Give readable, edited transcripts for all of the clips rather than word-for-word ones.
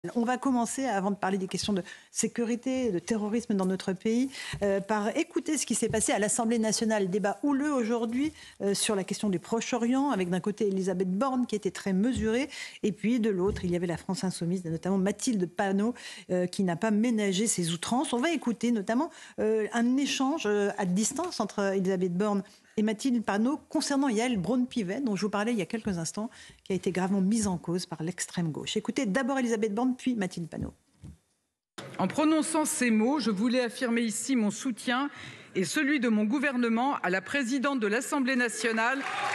On va commencer, avant de parler des questions de sécurité, de terrorisme dans notre pays, par écouter ce qui s'est passé à l'Assemblée nationale. Débat houleux aujourd'hui sur la question du Proche-Orient, avec d'un côté Elisabeth Borne qui était très mesurée, et puis de l'autre, il y avait la France insoumise, notamment Mathilde Panot, qui n'a pas ménagé ses outrances. On va écouter notamment un échange à distance entre Elisabeth Borne et Mathilde Panot concernant Yael Braun-Pivet, dont je vous parlais il y a quelques instants, qui a été gravement mise en cause par l'extrême gauche. Écoutez d'abord Elisabeth Borne, puis Mathilde Panot. En prononçant ces mots, je voulais affirmer ici mon soutien et celui de mon gouvernement à la présidente de l'Assemblée nationale.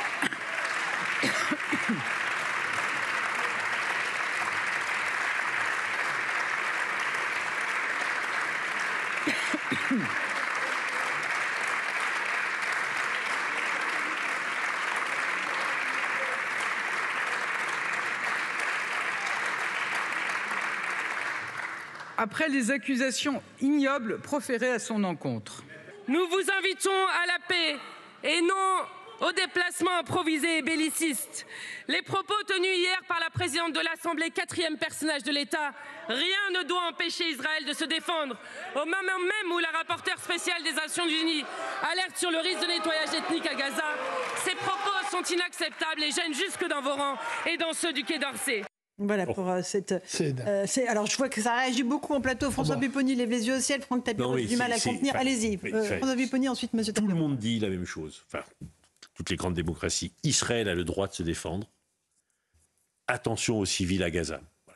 Après les accusations ignobles proférées à son encontre. Nous vous invitons à la paix et non au déplacement improvisé et belliciste. Les propos tenus hier par la présidente de l'Assemblée, quatrième personnage de l'État, rien ne doit empêcher Israël de se défendre. Au moment même où la rapporteure spéciale des Nations Unies alerte sur le risque de nettoyage ethnique à Gaza, ces propos sont inacceptables et gênent jusque dans vos rangs et dans ceux du Quai d'Orsay. Voilà pour cette. Alors je vois que ça réagit beaucoup en plateau. François Pupponi lève les yeux au ciel. Franck Tapiro a du mal à contenir. Allez-y. François Pupponi, ensuite Monsieur Tapiro. Tout le monde dit la même chose. Enfin, toutes les grandes démocraties. Israël a le droit de se défendre. Attention aux civils à Gaza.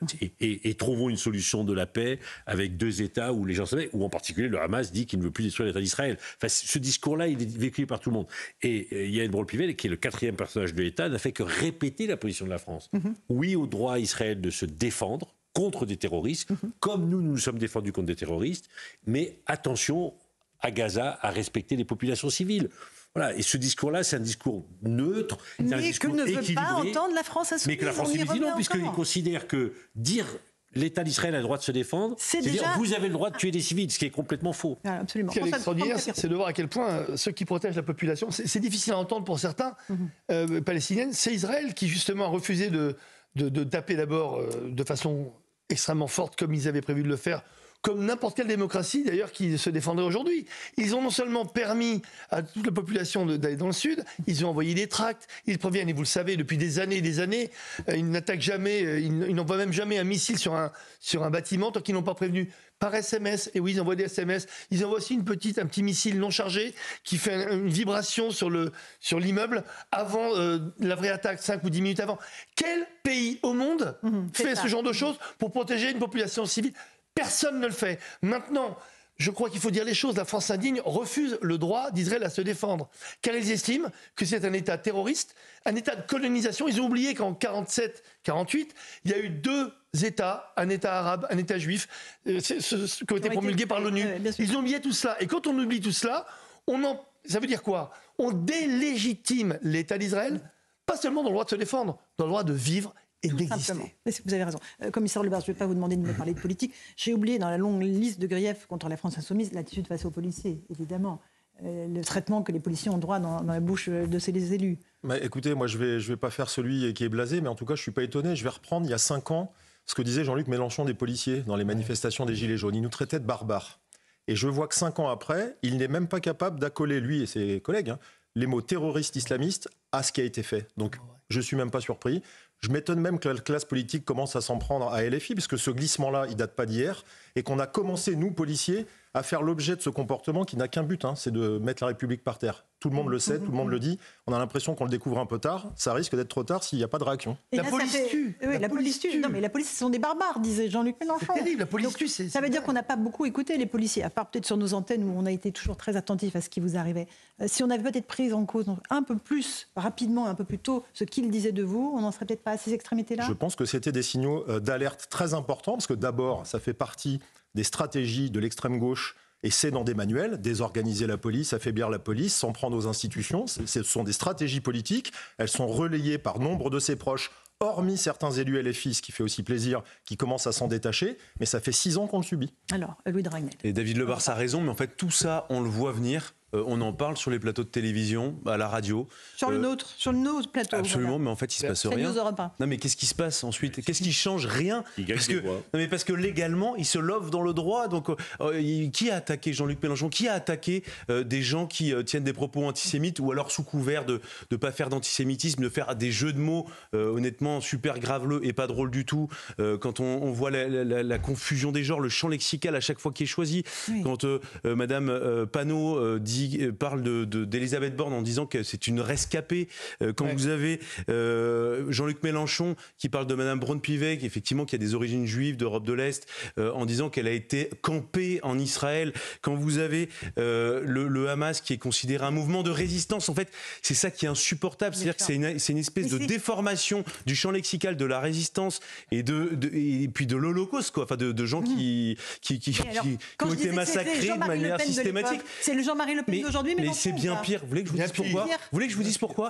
Et trouvons une solution de la paix avec deux États où les gens savaient, où en particulier le Hamas dit qu'il ne veut plus détruire l'État d'Israël. Enfin, ce discours-là, il est vécu par tout le monde. Et Yael Braun-Pivet, qui est le quatrième personnage de l'État, n'a fait que répéter la position de la France. Oui au droit à Israël de se défendre contre des terroristes, comme nous nous sommes défendus contre des terroristes, mais attention à Gaza à respecter les populations civiles. Voilà, et ce discours-là, c'est un discours neutre, c'est un discours que ne veut équilibré, pas entendre la France insoumise. Mais que la France insoumise dit non, puisqu'il considère que dire l'État d'Israël a le droit de se défendre, c'est dire vous avez le droit de tuer des civils, ce qui est complètement faux. Ah, absolument. Ce qui est extraordinaire, c'est de voir à quel point ceux qui protègent la population, c'est difficile à entendre pour certains palestiniennes, c'est Israël qui justement a refusé de taper d'abord de façon extrêmement forte comme ils avaient prévu de le faire, comme n'importe quelle démocratie d'ailleurs qui se défendrait aujourd'hui. Ils ont non seulement permis à toute la population d'aller dans le sud, ils ont envoyé des tracts, ils préviennent, et vous le savez, depuis des années et des années, ils n'attaquent jamais, ils n'envoient même jamais un missile sur un bâtiment tant qu'ils n'ont pas prévenu par SMS. Et oui, ils envoient des SMS. Ils envoient aussi un petit missile non chargé qui fait une vibration sur l'immeuble avant la vraie attaque, 5 ou 10 minutes avant. Quel pays au monde fait ce genre de choses pour protéger une population civile ? Personne ne le fait. Maintenant, je crois qu'il faut dire les choses. La France indigne refuse le droit d'Israël à se défendre. Car ils estiment que c'est un État terroriste, un État de colonisation. Ils ont oublié qu'en 47-48, il y a eu deux États, un État arabe, un État juif, qui ont été promulgués par l'ONU. Ils ont oublié tout cela. Et quand on oublie tout cela, ça veut dire quoi ? On délégitime l'État d'Israël, pas seulement dans le droit de se défendre, dans le droit de vivre et d'exister. Vous avez raison. Commissaire Lebars, je ne vais pas vous demander de me parler de politique. J'ai oublié dans la longue liste de griefs contre la France insoumise l'attitude face aux policiers, évidemment. Le traitement que les policiers ont droit dans la bouche de ces élus. Écoutez, moi je vais pas faire celui qui est blasé, mais en tout cas je ne suis pas étonné. Je vais reprendre il y a 5 ans ce que disait Jean-Luc Mélenchon des policiers dans les manifestations des Gilets jaunes. Il nous traitait de barbares. Et je vois que 5 ans après, il n'est même pas capable d'accoler, lui et ses collègues, les mots terroristes islamistes à ce qui a été fait. Donc je ne suis même pas surpris. Je m'étonne même que la classe politique commence à s'en prendre à LFI, parce que ce glissement-là, il ne date pas d'hier, et qu'on a commencé, nous, policiers, à faire l'objet de ce comportement qui n'a qu'un but, c'est de mettre la République par terre. Tout le monde le sait, tout le monde le dit. On a l'impression qu'on le découvre un peu tard. Ça risque d'être trop tard s'il n'y a pas de réaction. La police tue. Oui, la police tue. Non, mais la police, ce sont des barbares, disait Jean-Luc Mélenchon. C'est terrible, la police tue. Ça veut dire qu'on n'a pas beaucoup écouté les policiers, à part peut-être sur nos antennes où on a été toujours très attentifs à ce qui vous arrivait. Si on avait peut-être pris en cause un peu plus rapidement, un peu plus tôt, ce qu'ils disaient de vous, on n'en serait peut-être pas à ces extrémités-là. Je pense que c'était des signaux d'alerte très importants, parce que d'abord, ça fait partie des stratégies de l'extrême gauche. Et c'est dans des manuels, désorganiser la police, affaiblir la police, s'en prendre aux institutions. Ce sont des stratégies politiques. Elles sont relayées par nombre de ses proches, hormis certains élus LFI, ce qui fait aussi plaisir, qui commencent à s'en détacher. Mais ça fait 6 ans qu'on le subit. Alors, Louis de Ragnel. Et David Lebars a raison, mais en fait, tout ça, on le voit venir on en parle sur les plateaux de télévision, à la radio. Sur le nôtre, sur nos plateaux. Absolument, voilà. mais en fait, il se passe C'est rien. News Europe 1. Non, mais qu'est-ce qui se passe ensuite? Qu'est-ce qui change? Rien. Parce que légalement, il se love dans le droit. Donc, qui a attaqué Jean-Luc Mélenchon? Qui a attaqué des gens qui tiennent des propos antisémites, ou alors sous couvert de ne pas faire d'antisémitisme, de faire des jeux de mots, honnêtement, super graveleux et pas drôle du tout. Quand on voit la confusion des genres, le champ lexical à chaque fois qui est choisi. Oui. Quand Madame Panot parle d'Elisabeth Borne en disant que c'est une rescapée. Quand vous avez Jean-Luc Mélenchon qui parle de Madame Braun-Pivet, qui effectivement qui a des origines juives d'Europe de l'Est, en disant qu'elle a été campée en Israël. Quand vous avez le Hamas qui est considéré un mouvement de résistance, en fait, c'est ça qui est insupportable. C'est-à-dire que c'est une espèce de déformation du champ lexical de la résistance et puis de l'Holocauste, quoi. Enfin, de gens qui ont été massacrés de manière systématique. C'est le Jean-Marie Le Pen d'aujourd'hui, mais c'est bien pire. Vous voulez que je vous dise pourquoi? Vous voulez que je vous dise pourquoi?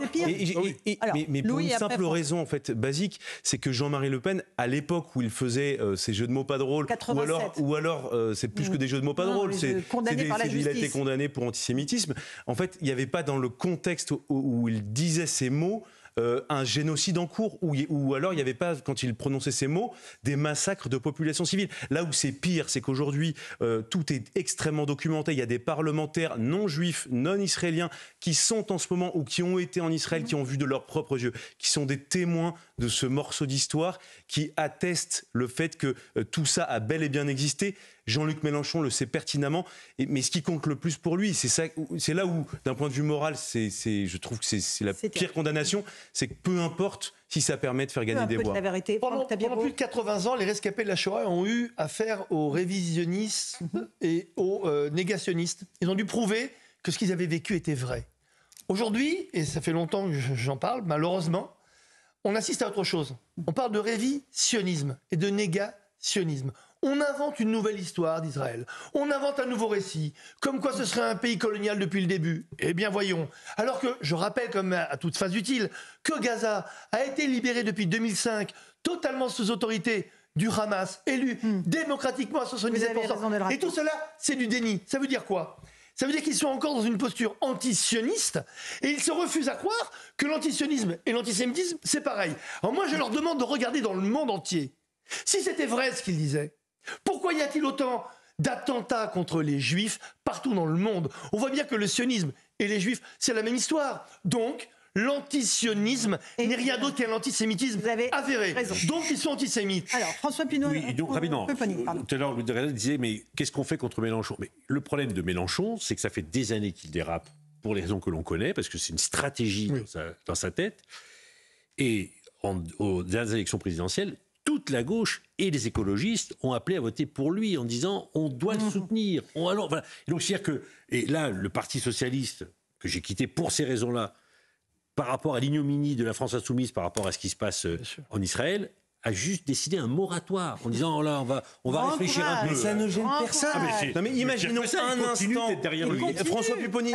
Mais pour une simple raison, en fait, basique, c'est que Jean-Marie Le Pen, à l'époque où il faisait ces jeux de mots pas drôles, ou alors c'est plus que des jeux de mots pas drôles, il a été condamné pour antisémitisme. En fait, il n'y avait pas dans le contexte où il disait ces mots un génocide en cours, ou alors il n'y avait pas, quand il prononçait ces mots, des massacres de populations civiles. Là où c'est pire, c'est qu'aujourd'hui, tout est extrêmement documenté. Il y a des parlementaires non juifs, non israéliens, qui sont en ce moment, ou qui ont été en Israël, qui ont vu de leurs propres yeux, qui sont des témoins de ce morceau d'histoire, qui attestent le fait que tout ça a bel et bien existé. Jean-Luc Mélenchon le sait pertinemment, mais ce qui compte le plus pour lui, c'est là où, d'un point de vue moral, je trouve que c'est la pire condamnation, c'est que peu importe si ça permet de faire gagner des voix. Pendant plus de 80 ans, les rescapés de la Shoah ont eu affaire aux révisionnistes et aux négationnistes. Ils ont dû prouver que ce qu'ils avaient vécu était vrai. Aujourd'hui, et ça fait longtemps que j'en parle, malheureusement, on assiste à autre chose. On parle de révisionnisme et de négationnisme. On invente une nouvelle histoire d'Israël. On invente un nouveau récit, comme quoi ce serait un pays colonial depuis le début. Eh bien, voyons. Alors que, je rappelle comme à toute phase utile, que Gaza a été libéré depuis 2005, totalement sous autorité du Hamas, élu démocratiquement à 77%. Et tout cela, c'est du déni. Ça veut dire quoi ? Ça veut dire qu'ils sont encore dans une posture antisioniste et ils se refusent à croire que l'antisionisme et l'antisémitisme, c'est pareil. Alors moi, je leur demande de regarder dans le monde entier. Si c'était vrai ce qu'ils disaient, pourquoi y a-t-il autant d'attentats contre les juifs partout dans le monde? On voit bien que le sionisme et les juifs, c'est la même histoire. Donc, l'antisionisme n'est rien d'autre qu'un antisémitisme avéré. Donc, ils sont antisémites. Alors, François Pinault... Oui, donc, rapidement, tout à l'heure, Louis de Raynal disait, mais qu'est-ce qu'on fait contre Mélenchon? Mais le problème de Mélenchon, c'est que ça fait des années qu'il dérape, pour les raisons que l'on connaît, parce que c'est une stratégie dans sa tête. Et aux dernières élections présidentielles, toute la gauche et les écologistes ont appelé à voter pour lui en disant on doit le soutenir. Voilà. Et donc, c'est-à-dire que, et là, le Parti socialiste, que j'ai quitté pour ces raisons-là, par rapport à l'ignominie de la France insoumise, par rapport à ce qui se passe en Israël, a juste décidé un moratoire en disant là on va réfléchir un peu. Mais ça ne gêne personne. Non mais imaginons un instant derrière lui. François Pupponi,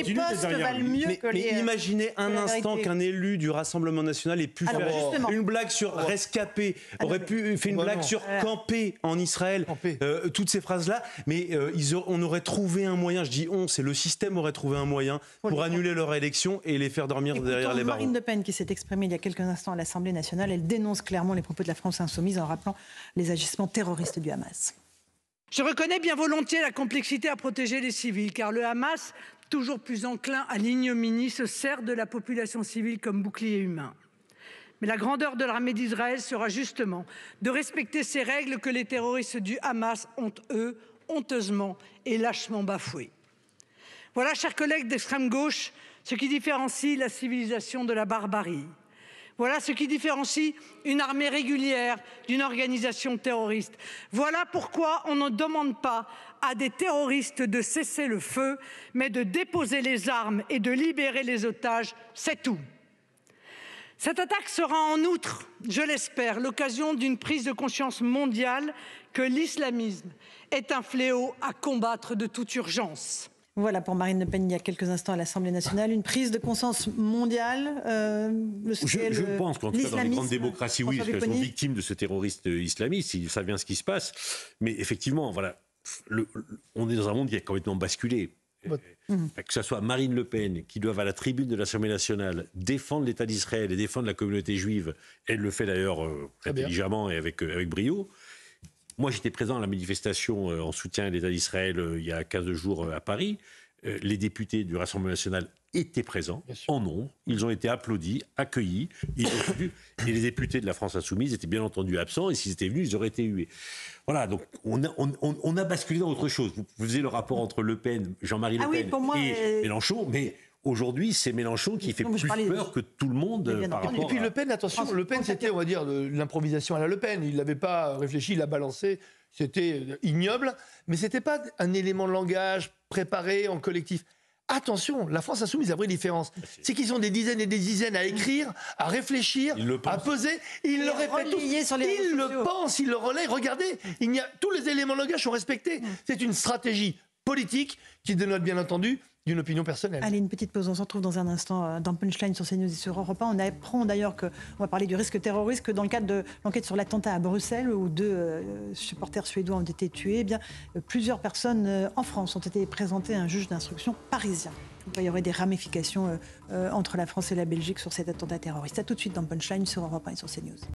imaginez un instant qu'un élu du Rassemblement national ait pu faire une blague sur rescapé, aurait pu faire une blague sur camper en Israël, toutes ces phrases là, mais on aurait trouvé un moyen, je dis c'est le système aurait trouvé un moyen pour annuler leur élection et les faire dormir derrière les barreaux. Marine Le Pen qui s'est exprimée il y a quelques instants à l'Assemblée nationale, elle dénonce clairement les propos de la France insoumise en rappelant les agissements terroristes du Hamas. Je reconnais bien volontiers la complexité à protéger les civils, car le Hamas, toujours plus enclin à l'ignominie, se sert de la population civile comme bouclier humain. Mais la grandeur de l'armée d'Israël sera justement de respecter ces règles que les terroristes du Hamas ont, eux, honteusement et lâchement bafouées. Voilà, chers collègues d'extrême gauche, ce qui différencie la civilisation de la barbarie. Voilà ce qui différencie une armée régulière d'une organisation terroriste. Voilà pourquoi on ne demande pas à des terroristes de cesser le feu, mais de déposer les armes et de libérer les otages, c'est tout. Cette attaque sera en outre, je l'espère, l'occasion d'une prise de conscience mondiale que l'islamisme est un fléau à combattre de toute urgence. Voilà pour Marine Le Pen il y a quelques instants à l'Assemblée nationale, une prise de conscience mondiale. Je pense qu'en tout cas dans les grandes démocraties, oui, parce qu'elles sont victimes de ce terroriste islamiste, ils savent bien ce qui se passe. Mais effectivement, voilà, on est dans un monde qui a complètement basculé. que ce soit Marine Le Pen, qui doivent à la tribune de l'Assemblée nationale défendre l'État d'Israël et défendre la communauté juive, elle le fait d'ailleurs intelligemment et avec brio. Moi, j'étais présent à la manifestation en soutien à l'État d'Israël il y a 15 jours à Paris. Les députés du Rassemblement national étaient présents en nombre. Ils ont été applaudis, accueillis. Et les députés de la France insoumise étaient bien entendu absents. Et s'ils étaient venus, ils auraient été hués. Voilà, donc on a basculé dans autre chose. Vous faisiez le rapport entre Le Pen, Jean-Marie Le Pen et Mélenchon, mais aujourd'hui, c'est Mélenchon qui fait plus peur que tout le monde par rapport Et puis Le Pen, attention, Le Pen, c'était, on va dire, de l'improvisation à la Le Pen. Il n'avait pas réfléchi, il l'a balancé. C'était ignoble, mais c'était pas un élément de langage préparé en collectif. Attention, la France insoumise a une vraie différence. C'est qu'ils ont des dizaines et des dizaines à écrire, à réfléchir, à peser. Ils le répètent tous. Ils le pensent, ils le relaient. Regardez, tous les éléments de langage sont respectés. C'est une stratégie politique qui dénote bien entendu d'une opinion personnelle. Allez, une petite pause. On se retrouve dans un instant dans Punchline sur CNews et sur Europe 1. On apprend d'ailleurs qu'on va parler du risque terroriste, que dans le cadre de l'enquête sur l'attentat à Bruxelles, où 2 supporters suédois ont été tués, eh bien, plusieurs personnes en France ont été présentées à un juge d'instruction parisien. Il y aurait des ramifications entre la France et la Belgique sur cet attentat terroriste. À tout de suite dans Punchline sur Europe 1 et sur CNews.